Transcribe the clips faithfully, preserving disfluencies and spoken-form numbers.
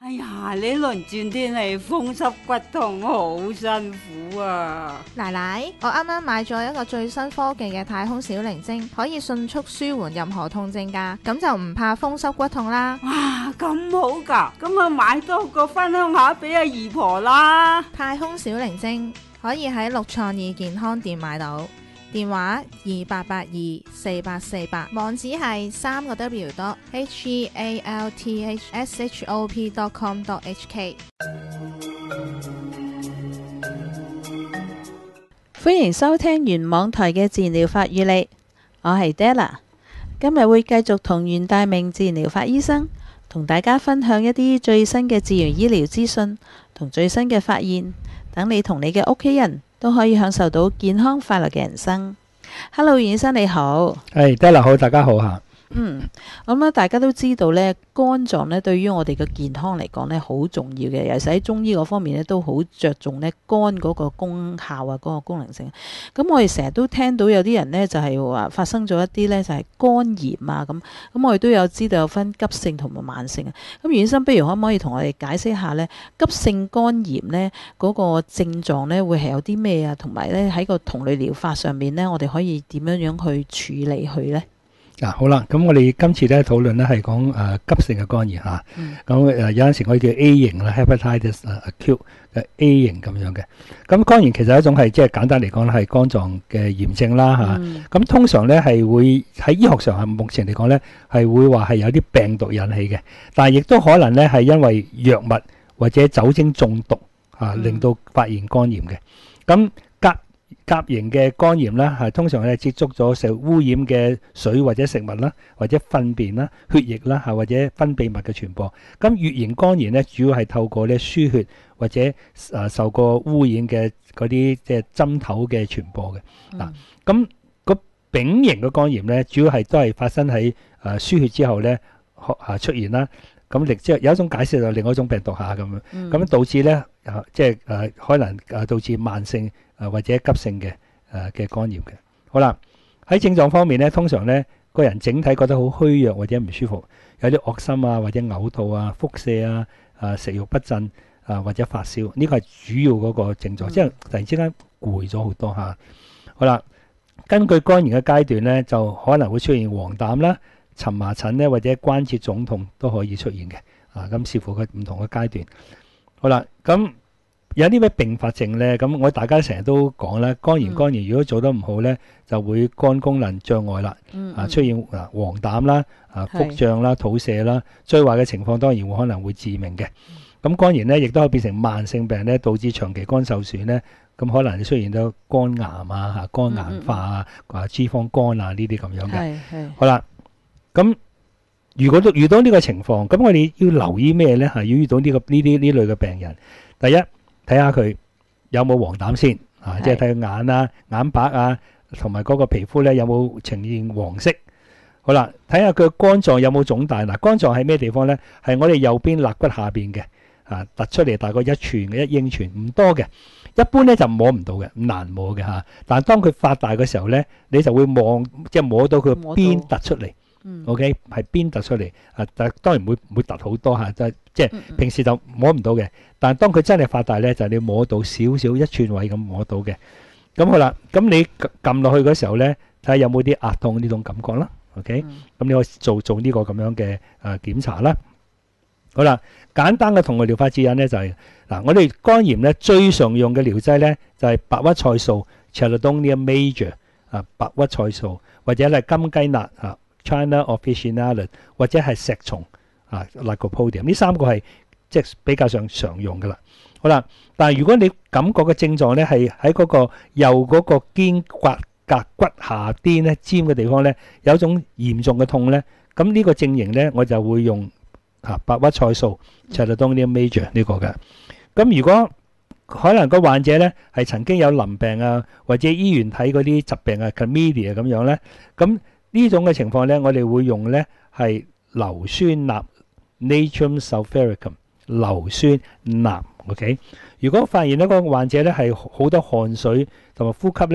哎呀，呢輪轉天氣風濕骨痛好辛苦啊！ 奶奶，我啱啱買咗一個最新科技嘅太空小靈精，可以迅速舒緩任何痛症㗎，咁就唔怕風濕骨痛啦。 哇，咁好㗎，咁啊買多個分享下俾阿姨婆啦。 太空小靈精可以喺六創意健康店買到。電話二八八二四八四八，網址係三個 W dot H E A L T H S H O P dot com dot H K。 歡迎收聽原網台嘅自然療法與你，我係 Della， 今日會繼續同袁大明自然療法醫生同大家分享一啲最新嘅自然醫療資訊同最新嘅發現，等你同你嘅屋企人都可以享受到健康快樂嘅人生。Hello， 袁醫生你好。 係，Della好，大家好吓。 嗯，咁咧大家都知道咧，肝臟咧對於我哋嘅健康嚟講咧好重要嘅，尤其是喺中醫嗰方面咧都好着重咧肝嗰個功效啊，嗰個功能性。咁我哋成日都聽到有啲人咧就係話發生咗一啲咧就係肝炎啊咁，咁我哋都有知道有分急性同埋慢性啊。咁袁醫生，不如可唔可以同我哋解釋下咧急性肝炎咧嗰個症狀咧會係有啲咩啊？同埋咧喺個同類療法上面咧，我哋可以點樣樣去處理佢咧？ 嗱，好啦，咁我哋今次咧討論咧係講誒急性嘅肝炎嚇，咁誒有陣時我哋叫 A 型啦 ，hepatitis acute 嘅 A 型咁樣嘅。咁肝炎其實一種係即係簡單嚟講咧係肝臟嘅炎症啦嚇。咁通常咧係會喺醫學上係目前嚟講咧係會話係有啲病毒引起嘅，但係亦都可能咧係因為藥物或者酒精中毒嚇令到發現肝炎嘅。咁甲型嘅肝炎啦，係通常咧接觸咗受污染嘅水或者食物啦，或者糞便啦、血液啦，嚇或者分泌物嘅傳播。咁乙型肝炎咧，主要係透過咧輸血或者誒受過污染嘅嗰啲即係針頭嘅傳播嘅。嗱、嗯，咁個丙型嘅肝炎咧，主要係都係發生喺誒輸血之後咧，嚇出現啦。咁亦即係有一種解釋就另外一種病毒下咁樣，咁、嗯、導致咧即係誒可能誒導致慢性誒或者急性嘅誒嘅肝炎嘅。好啦，喺症狀方面咧，通常咧個人整體覺得好虛弱或者唔舒服，有啲惡心啊或者嘔吐啊、腹瀉啊、啊食慾不振啊或者發燒，呢個係主要嗰個症狀，即、嗯、係突然之間攰咗好多嚇。好啦，根據肝炎嘅階段咧，就可能會出現黃疸啦、蕁麻疹咧或者關節腫痛都可以出現嘅，啊咁視乎佢唔同嘅階段。好啦，咁有啲咩併發症咧？咁我大家成日都講啦，肝炎肝炎如果做得唔好咧，就會肝功能障礙啦，啊出現啊黃疸啦、啊腹脹啦、肚瀉啦，最壞嘅情況當然會可能會致命嘅。咁肝炎咧亦都可以變成慢性病咧，導致長期肝受損咧，咁可能出現到肝癌啊、嚇肝硬化啊、啊脂肪肝啊呢啲咁樣嘅。好啦。咁如果都遇到呢個情況，咁我哋要留意咩咧？係要遇到呢個呢啲呢類嘅病人，第一睇下佢有冇黃疸先，啊，即係睇佢眼啊、眼白啊，同埋嗰個皮膚咧有冇呈現黃色。好啦，睇下佢肝臟有冇腫大。嗱，肝臟喺咩地方咧？係我哋右邊肋骨下邊嘅，啊，突出嚟大概一寸嘅一英寸，唔多嘅。一般咧就摸唔到嘅，難摸嘅嚇。但係當佢發大嘅時候咧，你就會望即係摸到佢邊突出嚟。O.K. 係邊突出嚟啊？但當然唔會唔會突好多嚇，即係即係平時就摸唔到嘅。但係當佢真係發大咧，就係你摸到少少一寸位咁摸到嘅。咁好啦，咁你撳落去嗰時候咧，睇下有冇啲壓痛呢種感覺啦。O.K. 咁你可以做做呢個咁樣嘅誒檢查啦。好啦，簡單嘅同類療法指引咧就係嗱，我哋肝炎咧最常用嘅療劑咧就係白屈菜素 （Chalidonia major） 啊，白屈菜素或者係金雞納啊。China officinalis 或者係石松啊 Lycopodium 呢三個係即係比較上常用噶啦。好啦，但係如果你感覺嘅症狀咧係喺嗰個右嗰個肩胛胛骨下邊咧尖嘅地方咧有一種嚴重嘅痛咧，咁呢個症型咧我就會用啊白屈菜素 Chalidonia major 呢個嘅。咁如果可能個患者咧係曾經有淋病啊，或者醫院睇嗰啲疾病啊 chlamydia 咁樣咧，咁呢種嘅情況咧，我哋會用咧係硫酸鈉 Natrium sulfuricum 硫酸鈉 ，OK。如果發現呢個患者咧係好多汗水同埋呼吸咧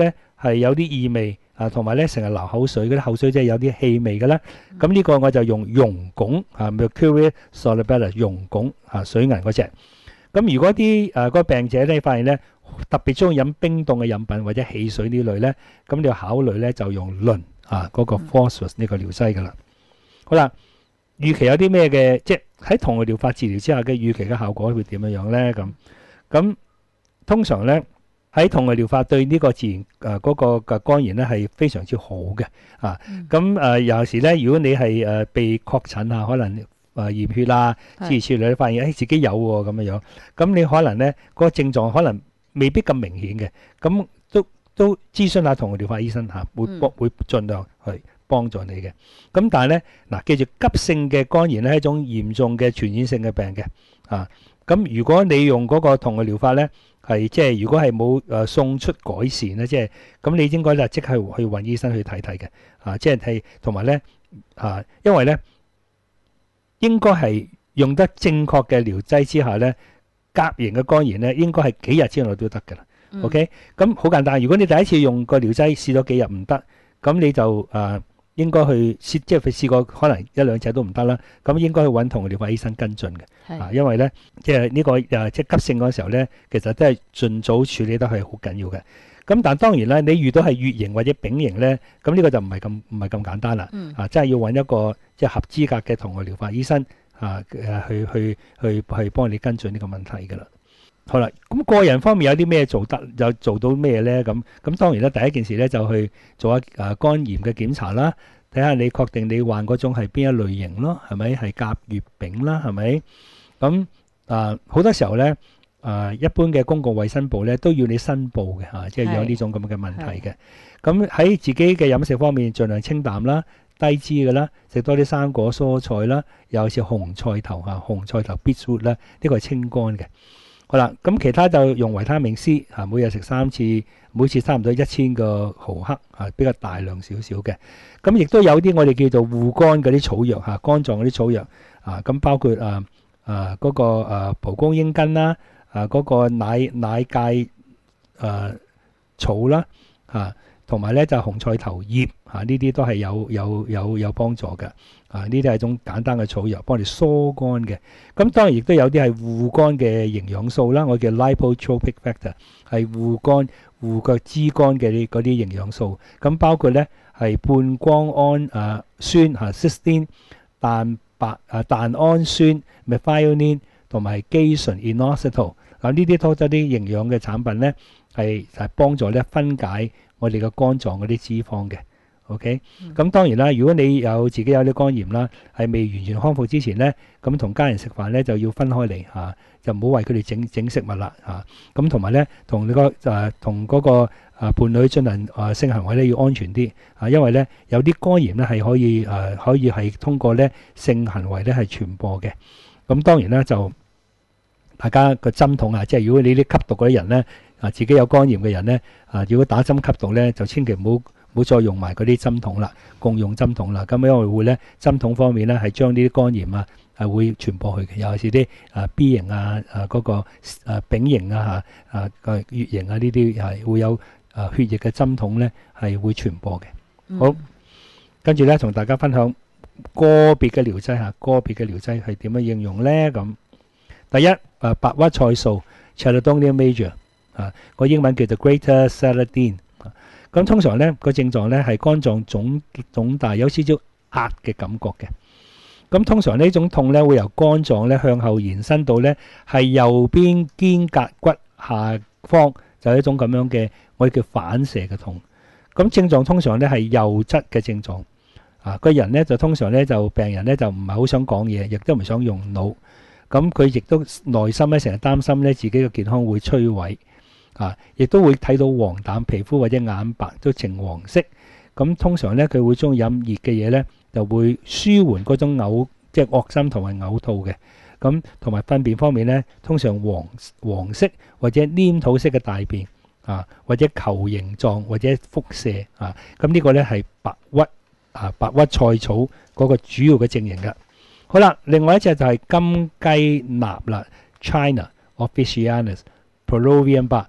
係有啲異味啊，同埋咧成日流口水嗰啲口水即係有啲氣味嘅啦。咁呢個我就用溶汞啊 mercury solubile 溶汞啊水銀嗰隻。咁如果啲誒嗰個病者咧發現咧特別中意飲冰凍嘅飲品或者汽水呢類咧，咁你要考慮咧就用磷啊嗰個 phosphorus 呢個療劑噶啦。好啦，預期有啲咩嘅，即係喺同類療法治療之下嘅預期嘅效果會點樣樣咧？咁咁通常咧喺同類療法對呢個自然誒嗰個嘅肝炎咧係非常之好嘅啊。咁誒有時咧，如果你係誒被確診啊，可能誒驗血啊，諸如此類，你發現誒自己有喎咁樣樣，咁你可能咧嗰個症狀可能未必咁明顯嘅，咁都都諮詢下同類療法醫生嚇，會幫會盡量去幫助你嘅。咁但係咧嗱，記住急性嘅肝炎咧係一種嚴重嘅傳染性嘅病嘅啊。咁如果你用嗰個同類療法咧，係即係如果係冇誒送出改善咧，即係咁你應該咧即刻去揾醫生去睇睇嘅啊。即係係同埋咧啊，因為咧應該係用得正確嘅療劑之下咧，甲型嘅肝炎咧應該係幾日之內都得㗎啦。OK，咁好簡單。如果你第一次用個療劑試咗幾日唔得，咁你就誒、呃、應該去試，即係佢試過可能一兩隻都唔得啦。咁應該去揾同類療法醫生跟進嘅。啊，因為咧即係呢、這個誒即係急性嗰時候咧，其實都係盡早處理得係好緊要嘅。咁但當然啦，你遇到係乙型或者丙型咧，咁呢個就唔係咁唔係咁簡單啦。嗯、啊，真係要揾一個即係合資格嘅同類療法醫生啊誒去去去去幫你跟進呢個問題㗎啦。好啦，咁個人方面有啲咩做得，又做到咩咧？咁咁當然啦，第一件事咧就去做下誒肝炎嘅檢查啦，睇下你確定你患嗰種係邊一類型咯，係咪係甲乙丙啦，係咪？咁啊好多時候咧，誒一般嘅公共衛生部咧都要你申報嘅嚇，即係有呢種咁嘅問題嘅。咁喺自己嘅飲食方面，盡量清淡啦，低脂嘅啦，食多啲生果蔬菜啦，尤其是紅菜頭嚇，紅菜頭 beetroot 啦，呢個係清肝嘅。好啦，咁其他就用維他命 C 嚇，每日食三次，每次差唔多一千個毫克嚇，比較大量少少嘅。咁亦都有啲我哋叫做護肝嗰啲草藥嚇，肝臟嗰啲草藥啊，咁包括啊啊嗰個啊蒲公英根啦，啊嗰個奶奶芥誒草啦嚇，同埋咧就紅菜頭葉嚇，呢啲都係有有有有幫助嘅。啊！呢啲係一種簡單嘅草藥，幫你疏肝嘅。咁當然亦都有啲係護肝嘅營養素啦，我叫 lipotropic factor，係護肝護腳滋肝嘅啲嗰啲營養素。咁包括咧係半胱氨啊酸嚇 cysteine、蛋白啊蛋氨酸 methionine 同埋肌醇 inositol。嗱呢啲多咗啲營養嘅產品咧，係係幫助咧分解我哋嘅肝臟嗰啲脂肪嘅。OK，咁當然啦，如果你有自己有啲肝炎啦，係未完全康復之前咧，咁同家人食飯咧就要分開嚟嚇，就唔好為佢哋整整食物啦嚇。咁同埋咧，同你個誒同嗰個誒伴侶進行誒性行為咧要安全啲啊，因為咧有啲肝炎咧係可以誒可以係通過咧性行為咧係傳播嘅。咁當然啦，就大家個針筒啊，即係如果你啲吸毒嗰啲人咧啊，自己有肝炎嘅人咧啊，如果打針吸毒咧，就千祈唔好。唔好再用埋嗰啲針筒啦，共用針筒啦。咁因為會咧針筒方面咧係將呢啲肝炎啊係會傳播去嘅，尤其是啲啊 B 型啊啊嗰個啊丙型啊嚇啊個乙型啊呢啲係會有啊血液嘅針筒咧係會傳播嘅。好，跟住咧同大家分享個別嘅療劑嚇，個別嘅療劑係點樣應用咧？咁第一啊白屈菜素 Chelidonium major 啊個英文叫做 Greater Saladin。咁通常咧個症狀咧係肝臟腫腫大，有少少壓嘅感覺嘅。咁通常呢種痛咧會由肝臟咧向後延伸到咧係右邊肩胛骨下方，就係一種咁樣嘅我哋叫反射嘅痛。咁症狀通常咧係右側嘅症狀。啊，個人咧就通常咧就病人咧就唔係好想講嘢，亦都唔想用腦。咁佢亦都內心咧成日擔心咧自己嘅健康會摧毀。啊，亦都會睇到黃疸皮膚或者眼白都呈黃色。咁通常咧，佢會中意飲熱嘅嘢咧，就會舒緩嗰種嘔，即係惡心同埋嘔吐嘅。咁同埋糞便方面咧，通常黃黃色或者黏土色嘅大便啊，或者球形狀或者輻射啊。咁呢個咧係白屈啊白屈菜草嗰個主要嘅症型嘅。好啦，另外一隻就係金雞納啦 ，China officinalis Peruvian bark。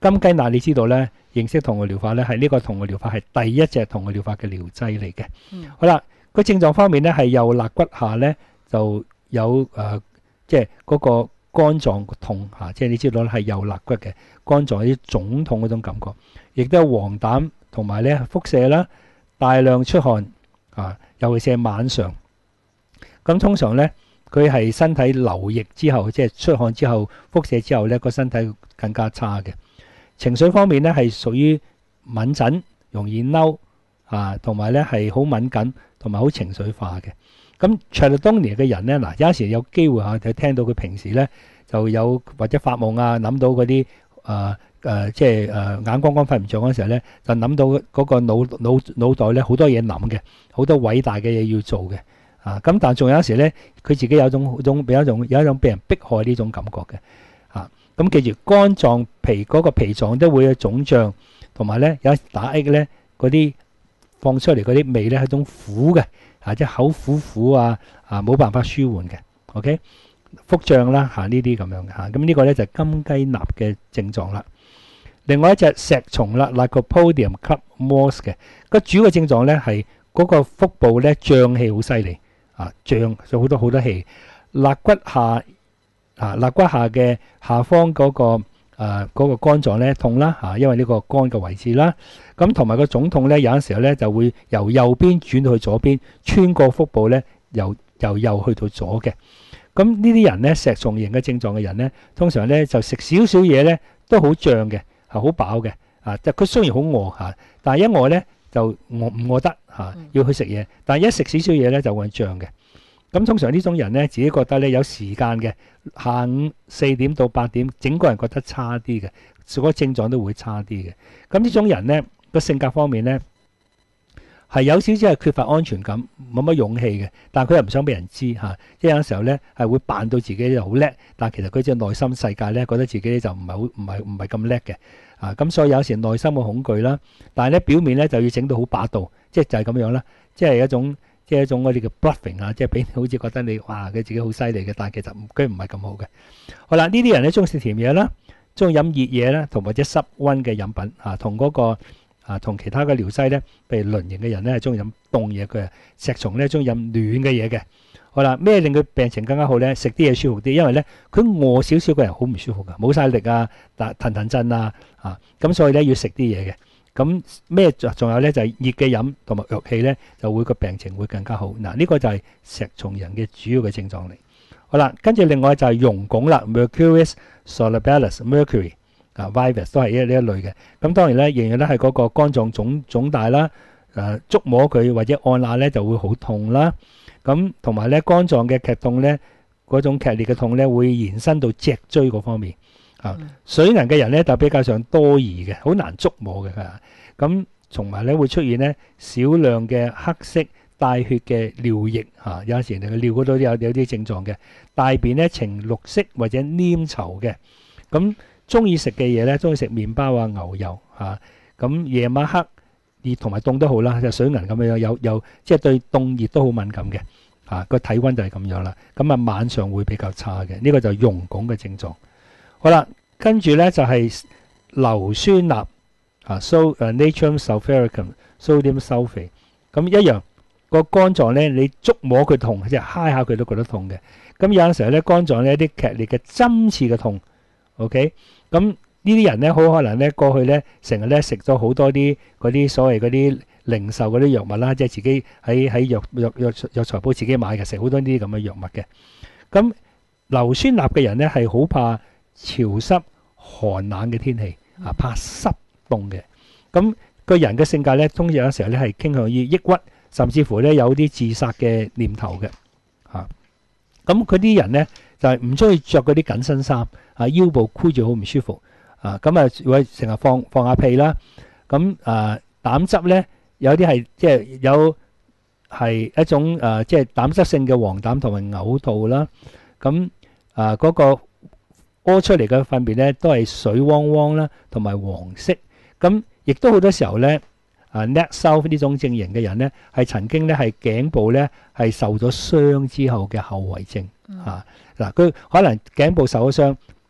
金雞納你知道咧，認識同個療法咧係呢個同個療法係第一隻同個療法嘅療劑嚟嘅。 嗯、 好啦，個症狀方面咧係右肋骨下咧就有誒、呃，即係嗰個肝臟痛嚇、啊，即係你知道咧係右肋骨嘅肝臟有啲腫痛嗰種感覺，亦都有黃疸同埋咧腹瀉啦，大量出汗啊，尤其是係晚上。咁通常咧，佢係身體流液之後，即係出汗之後、腹瀉之後咧，個身體更加差嘅。情緒方面咧係屬於敏感、容易嬲啊，同埋咧係好敏感同埋好情緒化嘅。咁 Chladniology 嘅人咧，嗱有時有機會嚇就聽到佢平時咧就有或者發夢啊，諗到嗰啲誒誒即係誒眼光光瞓唔着嗰陣時候咧，就諗到嗰個腦腦腦袋咧好多嘢諗嘅，好多偉大嘅嘢要做嘅。啊，咁但係仲有時咧，佢自己有一種種比較一種有一種被人迫害呢種感覺嘅。啊，咁記住肝臟脾嗰個脾臟都會有腫脹，同埋咧有打嗝咧嗰啲放出嚟嗰啲味咧係種苦嘅，啊即係口苦苦啊，啊冇辦法舒緩嘅。OK， 腹脹啦嚇呢啲咁樣嘅嚇，咁呢個咧就係金雞納嘅症狀啦。另外一隻石蟲啦 Lycopodium club moth 嘅，個主要嘅症狀咧係嗰個腹部咧脹氣好犀利。啊，脹咗好多好多氣，肋骨下啊，肋骨下嘅下方嗰、那個誒嗰、呃那個肝臟咧痛啦嚇、啊，因為呢個肝嘅位置啦。咁同埋個腫痛咧，有陣時候咧就會由右邊轉到去左邊，穿過腹部咧，由由右去到左嘅。咁呢啲人咧，石蟲型嘅症狀嘅人咧，通常咧就食少少嘢咧都好脹嘅，係好飽嘅啊。即係佢雖然好餓嚇，但係一餓咧就餓唔餓得嚇、啊，要去食嘢。但係一食少少嘢咧就會脹嘅。咁通常呢種人咧，自己覺得咧有時間嘅，下午四點到八點，整個人覺得差啲嘅，所有症狀都會差啲嘅。咁呢種人咧個性格方面咧係有少少係缺乏安全感，冇乜勇氣嘅，但係佢又唔想俾人知嚇，即係有時候咧係會扮到自己就好叻，但係其實佢隻內心世界咧覺得自己咧就唔係好唔係唔係咁叻嘅啊。咁所以有時內心嘅恐懼啦，但係咧表面咧就要整到好霸道，即係就係咁樣啦，即係一種。即係一種我哋嘅 bluffing 啊，即係俾你好似覺得你哇佢自己好犀利嘅，但係其實佢唔係咁好嘅。好啦，呢啲人咧中意食甜嘢啦，中意飲熱嘢啦，同或者濕溫嘅飲品啊，同嗰、那個啊同其他嘅療劑咧，譬如輪型嘅人咧係中意飲凍嘢，佢石蟲咧中意飲暖嘅嘢嘅。好啦，咩令佢病情更加好咧？食啲嘢舒服啲，因為咧佢餓少少個人好唔舒服㗎，冇晒力啊，但騰騰震啊啊，咁所以咧要食啲嘢嘅。咁咩仲有咧就係、是、熱嘅飲同埋藥氣咧，就會個病情會更加好。嗱，呢、這個就係石蟲人嘅主要嘅症狀嚟。好啦，跟住另外就係絨拱啦 ，Mercurius solubilis mercury 啊 ，virus 都係呢呢一類嘅。咁當然咧，仍然咧係嗰個肝臟腫腫大啦，誒、啊、觸摸佢或者按壓咧就會好痛啦。咁同埋咧肝臟嘅劇痛咧，嗰種劇烈嘅痛咧會延伸到脊椎嗰方面。啊，水銀嘅人咧就比較上多疑嘅，好難捉摸嘅。咁同埋咧會出現咧少量嘅黑色帶血嘅尿液嚇，有陣時你嘅尿嗰度都有有啲症狀嘅。大便咧呈綠色或者黏稠嘅。咁中意食嘅嘢咧，中意食麵包啊、牛油嚇。咁夜晚黑熱同埋凍都好啦，就水銀咁樣有有即係對凍熱都好敏感嘅嚇。個體温就係咁樣啦。咁啊晚上會比較差嘅，呢個就係溶拱嘅症狀。好啦，跟住咧就係硫酸鈉啊 ，so 誒 natrium sulfuricum sodium sulfate，咁一樣個肝臟咧，你觸摸佢痛，即係揩下佢都覺得痛嘅。咁有陣時候咧，肝臟咧啲劇烈嘅針刺嘅痛 ，OK，咁呢啲人咧好可能咧過去咧成日咧食咗好多啲嗰啲所謂嗰啲零售嗰啲藥物啦，即係自己喺喺藥藥藥藥材鋪自己買嘅，食好多呢啲咁嘅藥物嘅。咁硫酸鈉嘅人咧係好怕潮濕寒冷嘅天氣啊，怕濕凍嘅。咁個人嘅性格咧，通常有時候咧係傾向於抑鬱，甚至乎咧有啲自殺嘅念頭嘅嚇。咁佢啲人咧就係唔中意着嗰啲緊身衫啊，腰部箍住好唔舒服啊。咁啊會成日放放下屁啦。咁啊膽汁咧有啲係即係有係一種誒即係膽汁性嘅黃疸同埋嘔吐啦。咁啊嗰個屙出嚟嘅糞便咧都係水汪汪啦，同埋黃色。咁亦都好多時候咧，啊 neck south 呢種症型嘅人咧，係曾經咧係頸部咧係受咗傷之後嘅後遺症嚇。嗱、嗯，佢、啊、可能頸部受咗傷，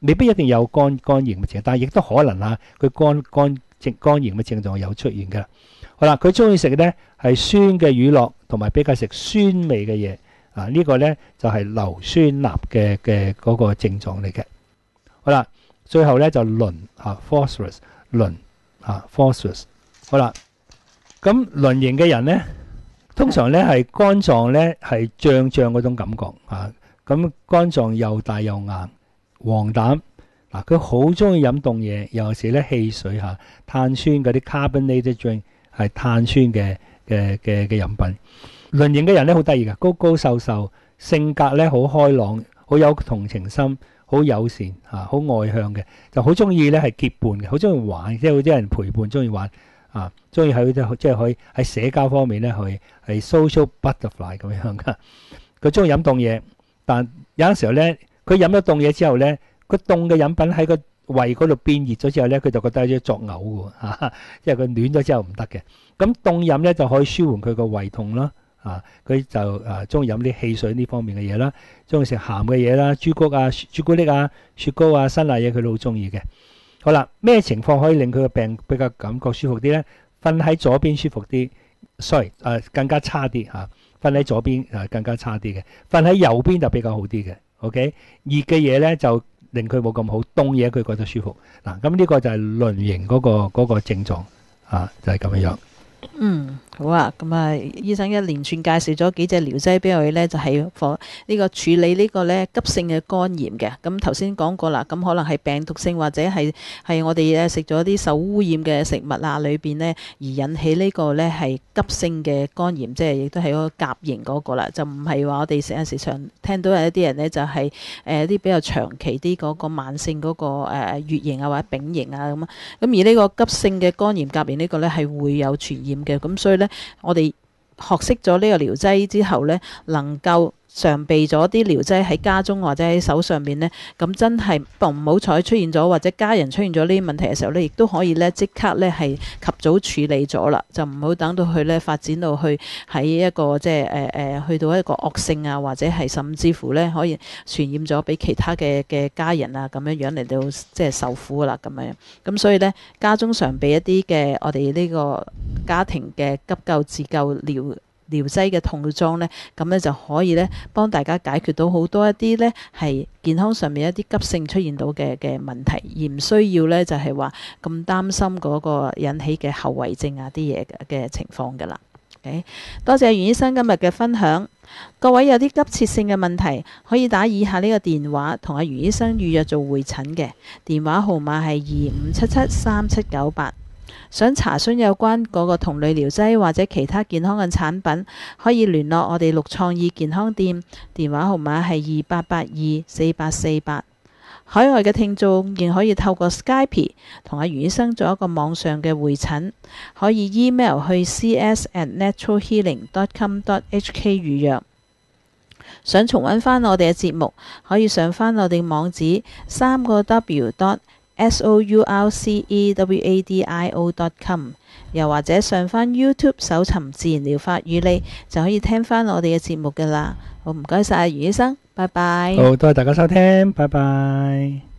未必一定有肝肝炎嘅症，但係亦都可能啊，佢肝肝症肝炎嘅症狀有出現㗎。好啦，佢中意食嘅咧係酸嘅乳酪，同埋比較食酸味嘅嘢啊。呢個咧就係硫酸鈉嘅嘅嗰個症狀嚟嘅。好啦，最後咧就磷啊 phosphorus 磷啊 phosphorus。好啦，咁磷型嘅人咧，通常咧係肝臟咧係脹脹嗰種感覺啊。咁肝臟又大又硬，黃疸嗱，佢好中意飲凍嘢，尤其是咧汽水嚇、碳酸嗰啲 carbonated drink 係碳酸嘅嘅嘅嘅飲品。磷型嘅人咧好得意㗎，高高瘦瘦，性格咧好開朗，好有同情心，好友善嚇，好外向嘅，就好中意咧係結伴嘅，好中意玩，即係好多人陪伴，中意玩啊，中意喺即係可以喺社交方面咧去係 social butterfly 咁樣㗎。佢中意飲凍嘢，但有陣時候咧，佢飲咗凍嘢之後咧，佢凍嘅飲品喺個胃嗰度變熱咗之後咧，佢就覺得有啲作嘔嘅嚇，即係佢暖咗之後唔得嘅。咁凍飲咧就可以舒緩佢個胃痛啦。啊，佢就誒中意飲啲汽水呢方面嘅嘢啦，中意食鹹嘅嘢啦，朱古啊、朱古力啊、雪糕啊、辛辣嘢佢都好中意嘅。好啦，咩情況可以令佢個病比較感覺舒服啲咧？瞓喺左邊舒服啲 ，sorry 誒、呃、更加差啲嚇。瞓喺左邊誒更加差啲嘅，瞓喺右邊就比較好啲嘅。OK， 熱嘅嘢咧就令佢冇咁好，凍嘢佢覺得舒服。嗱，咁呢個就係磷型嗰個嗰個症狀啊，就係咁樣樣。 嗯，好啊，咁啊，醫生一連串介紹咗幾隻療劑俾我哋咧，就係防呢個處理呢個咧急性嘅肝炎嘅。咁頭先講過啦，咁可能係病毒性或者係係我哋咧食咗啲受污染嘅食物啊裏邊咧而引起呢個咧係急性嘅肝炎，即係亦都係嗰個甲型嗰個啦，就唔係話我哋成日時常聽到有一啲人咧就係誒啲比較長期啲嗰個慢性嗰個誒乙型啊或者丙型啊咁啊，咁而呢個急性嘅肝炎甲型呢個咧係會有傳染嘅，咁所以咧，我哋學識咗呢個療劑之後咧，能夠常備咗啲療劑喺家中或者喺手上邊呢，咁真係唔好彩出現咗或者家人出現咗呢啲問題嘅時候呢，亦都可以呢即刻呢係及早處理咗啦，就唔好等到佢呢發展到去喺一個即係誒誒去到一個惡性啊，或者係甚至乎呢可以傳染咗俾其他嘅嘅家人啊咁樣樣嚟到即係受苦啦咁樣。咁所以呢，家中常備一啲嘅我哋呢個家庭嘅急救自救療療劑嘅套裝呢，咁呢就可以呢幫大家解決到好多一啲呢係健康上面一啲急性出現到嘅嘅問題，而唔需要呢就係話咁擔心嗰個引起嘅後遺症啊啲嘢嘅情況㗎啦。Okay? 多謝袁醫生今日嘅分享。各位有啲急切性嘅問題，可以打以下呢個電話同阿袁醫生預約做會診嘅電話號碼係二五七七三七九八。想查詢有關嗰個同類療劑或者其他健康嘅產品，可以聯絡我哋陸創意健康店，電話號碼係二八八二四八四八。海外嘅聽眾亦可以透過 Skype 同阿袁醫生做一個網上嘅會診，可以 email 去 c s at natural healing dot com dot h k 預約。想重溫翻我哋嘅節目，可以上翻我哋網址三個 w dot s o u r c e w a d i o dot com， 又或者上翻 YouTube 搜尋自然療法與你，就可以聽翻我哋嘅節目噶啦。好，唔該晒袁醫生，拜拜。 好，多謝大家收聽，拜拜。